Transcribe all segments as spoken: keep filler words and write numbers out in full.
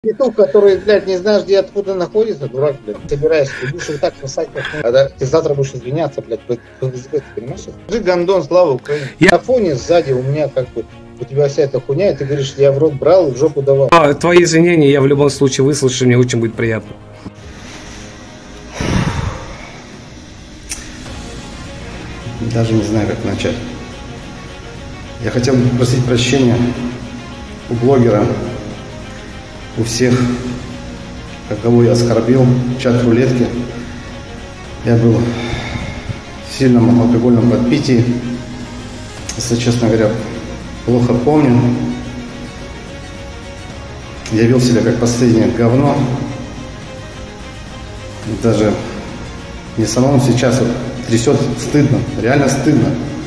Петух, который, блядь, не знаешь, где откуда находится, дурак, блядь, собираешься, ты будешь вот так писать, как а ты завтра будешь извиняться, блядь, по ФСБ, ты понимаешь? Скажи, гандон, слава Украине. Я... На фоне сзади у меня как бы, у тебя вся эта хуйня, и ты говоришь, я в рот брал и в жопу давал. А, твои извинения я в любом случае выслушаю, мне очень будет приятно. Даже не знаю, как начать. Я хотел бы попросить прощения у блогера, у всех, кого я оскорбил в чат-рулетке. Я был в сильном алкогольном подпитии. Если честно говоря, плохо помню. Я вел себя как последнее говно. Даже мне самому сейчас вот трясет стыдно, реально стыдно,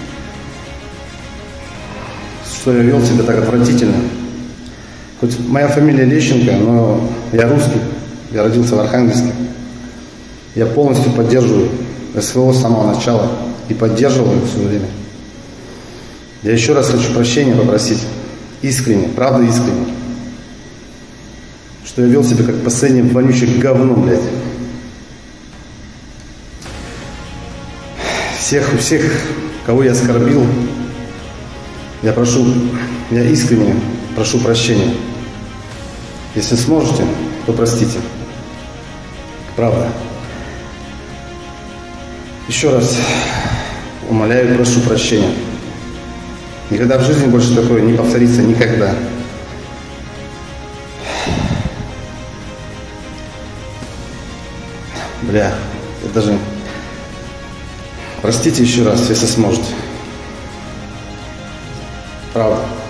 что я вел себя так отвратительно. Хоть моя фамилия Лещенко, но я русский, я родился в Архангельске. Я полностью поддерживаю СВО с самого начала и поддерживал его все время. Я еще раз хочу прощения попросить, искренне, правда искренне, что я вел себя как последнее вонючее говно, блядь. Всех, у всех, кого я оскорбил, я прошу, я искренне прошу прощения. Если сможете, то простите. Правда. Еще раз умоляю и прошу прощения. Никогда в жизни больше такое не повторится, никогда. Бля, я даже... Простите еще раз, если сможете. Правда.